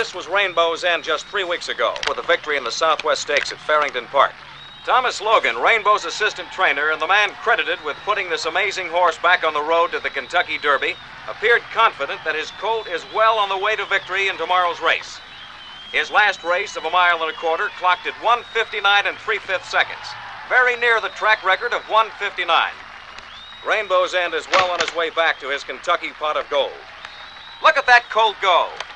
This was Rainbow's End just 3 weeks ago with a victory in the Southwest Stakes at Farrington Park. Thomas Logan, Rainbow's assistant trainer and the man credited with putting this amazing horse back on the road to the Kentucky Derby, appeared confident that his colt is well on the way to victory in tomorrow's race. His last race of 1.25 miles clocked at 1:59 3/5 seconds, very near the track record of 1:59. Rainbow's End is well on his way back to his Kentucky pot of gold. Look at that colt go.